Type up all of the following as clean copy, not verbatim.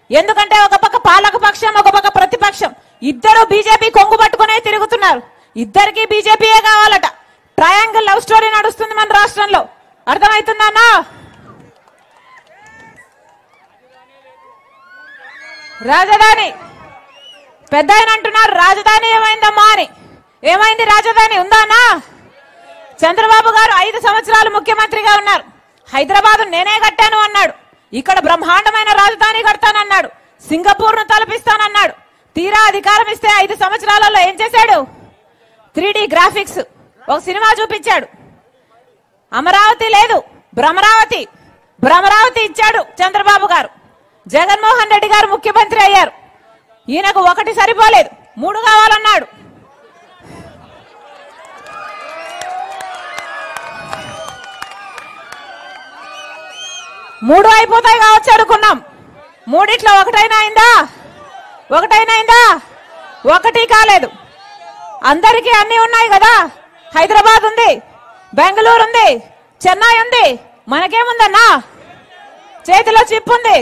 ఎందుకంటే ఒక పక్క పాలక పక్షం, ఒక పక్క ప్రతిపక్షం, ఇద్దరు బీజేపీ కొంగు పట్టుకునే తిరుగుతున్నారు. ఇద్దరికి బీజేపీయే కావాలట. ట్రయాంగిల్ లవ్ స్టోరీ నడుస్తుంది మన రాష్ట్రంలో. అర్థమవుతుందన్నా? రాజధాని పెద్ద ఆయన అంటున్నారు, రాజధాని ఏమైందమ్మా అని. ఏమైంది? రాజధాని ఉందానా? చంద్రబాబు గారు 5 సంవత్సరాలు ముఖ్యమంత్రిగా ఉన్నారు. హైదరాబాద్ నేనే కట్టాను అన్నాడు. ఇక్కడ బ్రహ్మాండమైన రాజధాని కడతానన్నాడు. సింగపూర్ ను తలపిస్తానన్నాడు. తీరా అధికారం ఇస్తే 5 సంవత్సరాలలో ఏం చేశాడు? 3D గ్రాఫిక్స్ ఒక సినిమా చూపించాడు. అమరావతి లేదు, భ్రమరావతి ఇచ్చాడు చంద్రబాబు గారు. జగన్మోహన్ రెడ్డి గారు ముఖ్యమంత్రి అయ్యారు. ఈయనకు 1 సరిపోలేదు, 3 కావాలన్నాడు. మూడు అయిపోతాయి కావచ్చు అనుకున్నాం. 3 ఒకటైనా అయిందా? 1 కాలేదు. అందరికీ అన్ని ఉన్నాయి కదా. హైదరాబాద్ ఉంది, బెంగళూరు ఉంది, చెన్నై ఉంది. మనకేముందన్నా? చేతిలో చిప్ ఉంది.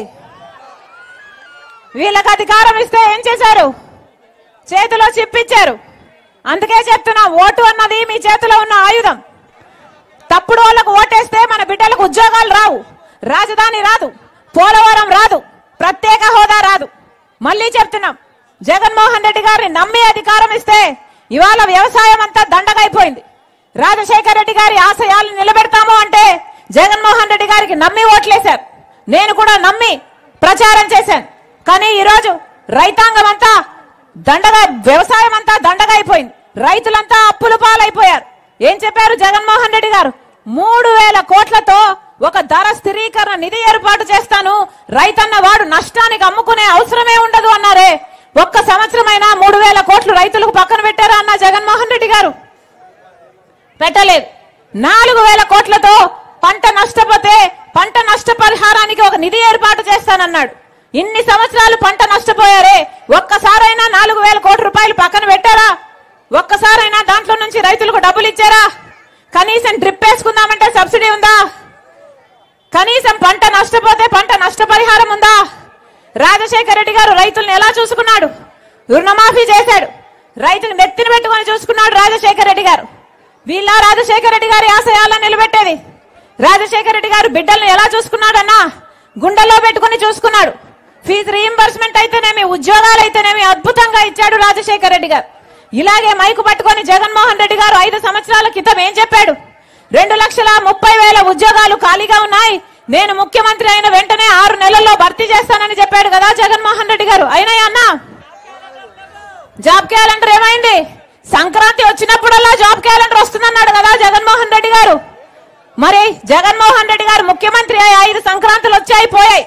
వీళ్ళకి అధికారం ఇస్తే ఏం చేశారు? చేతిలో చిప్ ఇచ్చారు. అందుకే చెప్తున్నా, ఓటు అన్నది మీ చేతిలో ఉన్న ఆయుధం. తప్పుడు వాళ్ళకు ఓటేస్తే మన బిడ్డలకు ఉద్యోగాలు రావు, రాజధాని రాదు, పోలవరం రాదు, ప్రత్యేక హోదా రాదు. మళ్ళీ చెప్తున్నాం, జగన్మోహన్ రెడ్డి గారిని నమ్మి అధికారం ఇస్తే ఇవాళ వ్యవసాయం అంతా దండగైపోయింది. రాజశేఖర రెడ్డి గారి ఆశయాలను నిలబెడతాము అంటే జగన్మోహన్ రెడ్డి గారికి నమ్మి ఓట్లేశారు. నేను కూడా నమ్మి ప్రచారం చేశాను. కానీ ఈరోజు రైతాంగం అంతా వ్యవసాయం అంతా దండగైపోయింది. రైతులంతా అప్పుల పాలైపోయారు. ఏం చెప్పారు జగన్మోహన్ రెడ్డి గారు? 3000 కోట్లతో ఒక ధర స్థిరీకరణ నిధి ఏర్పాటు చేస్తాను, రైతన్న వాడు నష్టానికి అమ్ముకునే అవసరమే ఉండదు అన్నారే. 1 సంవత్సరమైనా 3000 కోట్లు రైతులకు పక్కన పెట్టారా అన్న జగన్మోహన్ రెడ్డి గారు? పెట్టలేదు. 4000 కోట్లతో పంట నష్టపోతే పంట నష్టపరిహారానికి ఒక నిధి ఏర్పాటు చేస్తానన్నాడు. ఇన్ని సంవత్సరాలు పంట నష్టపోయారే, ఒక్కసారైనా 4000 కోట్ల రూపాయలు పక్కన పెట్టారా? ఒక్కసారైనా దాంట్లో నుంచి రైతులకు డబ్బులు ఇచ్చారా? కనీసం డ్రిప్ వేసుకుందామంటే సబ్సిడీ ఉందా? కనీసం పంట నష్టపోతే పంట నష్టపరిహారం ఉందా? రాజశేఖర రెడ్డి గారు రైతులను ఎలా చూసుకున్నాడు? రుణమాఫీ చేశాడు. రైతులు నెత్తిన పెట్టుకుని చూసుకున్నాడు రాజశేఖర రెడ్డి గారు. వీళ్ళ రాజశేఖర రెడ్డి గారి ఆశయాలను నిలబెట్టేది. రాజశేఖర రెడ్డి గారు బిడ్డలను ఎలా చూసుకున్నాడన్నా? గుండెల్లో పెట్టుకుని చూసుకున్నాడు. ఫీజు రీయింబర్స్మెంట్ అయితేనేమి, ఉద్యోగాలు అయితేనేమి అద్భుతంగా ఇచ్చాడు రాజశేఖర రెడ్డి గారు. ఇలాగే మైకు పట్టుకొని జగన్మోహన్ రెడ్డి గారు 5 సంవత్సరాల క్రితం ఏం చెప్పాడు? 2,30,000 ఉద్యోగాలు ఖాళీగా ఉన్నాయి, నేను ముఖ్యమంత్రి అయిన వెంటనే 6 నెలల్లో భర్తీ చేస్తానని చెప్పాడు కదా జగన్మోహన్ రెడ్డి గారు. అయినాయా అన్నా? జాబ్ క్యాలెండర్ ఏమైంది? సంక్రాంతి వచ్చినప్పుడల్లా జాబ్ క్యాలెండర్ వస్తుందన్నాడు కదా జగన్మోహన్ రెడ్డి గారు. మరి జగన్మోహన్ రెడ్డి గారు ముఖ్యమంత్రి అయ్యి 5 సంక్రాంతులు వచ్చాయి పోయాయి.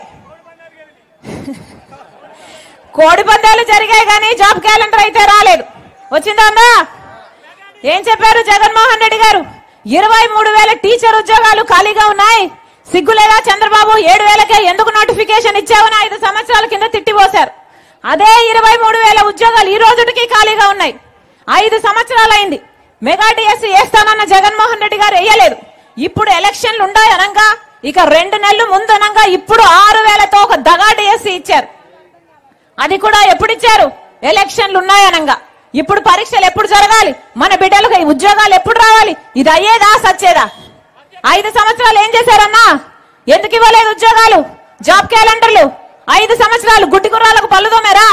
కోడి పందాలు జరిగాయి కానీ జాబ్ క్యాలెండర్ అయితే రాలేదు. వచ్చిందా అన్నా? ఏం చెప్పారు జగన్మోహన్ రెడ్డి గారు? 23,000 టీచర్ ఉద్యోగాలు ఖాళీగా ఉన్నాయి. సిగ్గులేదా చంద్రబాబు? 7,000కే ఎందుకు నోటిఫికేషన్ ఇచ్చావని 5 సంవత్సరాల కింద తిట్టిపోశారు. అదే 23,000 ఉద్యోగాలు ఈ రోజుకి ఖాళీగా ఉన్నాయి. 5 సంవత్సరాలైంది. మెగా డిఎస్సీ వేస్తానన్న జగన్మోహన్ రెడ్డి గారు వేయలేదు. ఇప్పుడు ఎలక్షన్లు ఉన్నాయి అనగా, ఇక 2 నెలలు ముందు అనగా ఇప్పుడు 6,000తో ఒక దగా డిఎస్సీ ఇచ్చారు. అది కూడా ఎప్పుడు ఇచ్చారు? ఎలక్షన్లు ఉన్నాయనంగా. ఇప్పుడు పరీక్షలు ఎప్పుడు జరగాలి? మన బిడ్డలకు ఉద్యోగాలు ఎప్పుడు రావాలి? ఇది అయ్యేదా సచ్చేదా? 5 సంవత్సరాలు ఏం చేశారన్నా? ఎందుకు ఇవ్వలేదు ఉద్యోగాలు? జాబ్ క్యాలెండర్లు 5 సంవత్సరాలు గుడ్డి గుర్రాలకు పళ్ళు తోమారా?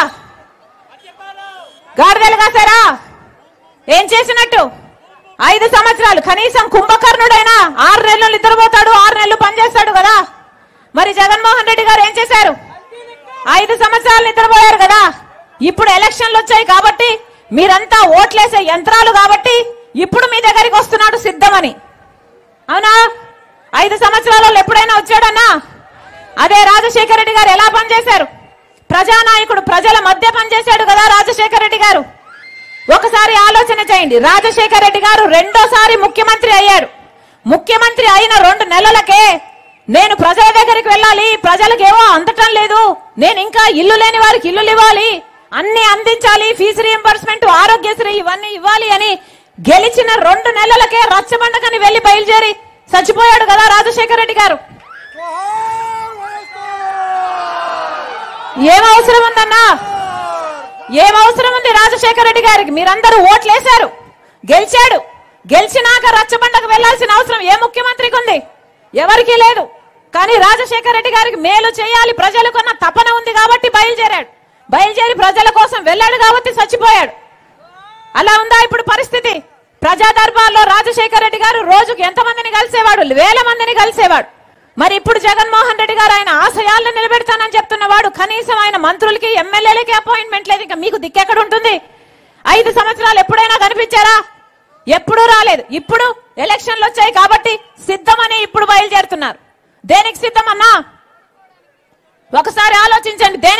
గాడిదలు కాసారా? ఏం చేసినట్టు? 5 సంవత్సరాలు కనీసం కుంభకర్ణుడైనా 6 నెలలు నిద్రపోతాడు, 6 నెలలు పనిచేస్తాడు కదా. మరి జగన్మోహన్ రెడ్డి గారు ఏం చేశారు? 5 సంవత్సరాలు నిద్రపోయారు కదా. ఇప్పుడు ఎలక్షన్లు వచ్చాయి కాబట్టి, మీరంతా ఓట్లేసే యంత్రాలు కాబట్టి ఇప్పుడు మీ దగ్గరికి వస్తున్నాడు సిద్ధమని. అవునా? 5 సంవత్సరాలలో ఎప్పుడైనా వచ్చాడన్నా? అదే రాజశేఖర రెడ్డి గారు ఎలా పనిచేశారు? ప్రజానాయకుడు, ప్రజల మధ్య పనిచేశాడు కదా రాజశేఖర రెడ్డి గారు. ఒకసారి ఆలోచన చేయండి. రాజశేఖర రెడ్డి గారు 2వ ముఖ్యమంత్రి అయ్యాడు. ముఖ్యమంత్రి అయిన 2 నెలలకే నేను ప్రజల దగ్గరికి వెళ్ళాలి, ప్రజలకు ఏమో అందటం లేదు, నేను ఇంకా ఇల్లు లేని వారికి ఇల్లులు ఇవ్వాలి, అన్ని అందించాలి, ఫీజు రీయింబర్స్మెంట్, ఆరోగ్యశ్రీ ఇవన్నీ ఇవ్వాలి అని గెలిచిన 2 నెలలకే రచ్చబండకని వెళ్లి బయలుదేరి చచ్చిపోయాడు కదా రాజశేఖర రెడ్డి గారు. ఏం అవసరం ఉందన్నా? ఏం అవసరం ఉంది రాజశేఖర రెడ్డి గారికి? మీరందరూ ఓట్లేశారు, గెలిచాడు. గెలిచినాక రచ్చబండకు వెళ్లాల్సిన అవసరం ఏ ముఖ్యమంత్రికి ఉంది? ఎవరికీ లేదు. కానీ రాజశేఖర రెడ్డి గారికి మేలు చేయాలి ప్రజలకున్న తపన ఉంది కాబట్టి బయలుదేరాడు. బయలుదేరి ప్రజల కోసం వెళ్ళాడు కాబట్టి చచ్చిపోయాడు. అలా ఉందా ఇప్పుడు పరిస్థితి? ప్రజా దర్బార్లో రాజశేఖర రెడ్డి గారు రోజుకు ఎంతమందిని కలిసేవాడు? వేల మందిని కలిసేవాడు. మరి ఇప్పుడు జగన్మోహన్ రెడ్డి గారు ఆయన ఆశయాలను నిలబెడతానని చెప్తున్నవాడు. కనీసం ఆయన మంత్రులకి ఎమ్మెల్యేలకి అపాయింట్మెంట్ లేదు. ఇంకా మీకు దిక్కెక్కడ ఉంటుంది? 5 సంవత్సరాలు ఎప్పుడైనా కనిపించారా? ఎప్పుడూ రాలేదు. ఇప్పుడు ఎలక్షన్లు వచ్చాయి కాబట్టి సిద్ధమని ఇప్పుడు బయలుదేరుతున్నారు. దేనికి సిద్ధమన్నా? ఒకసారి ఆలోచించండి.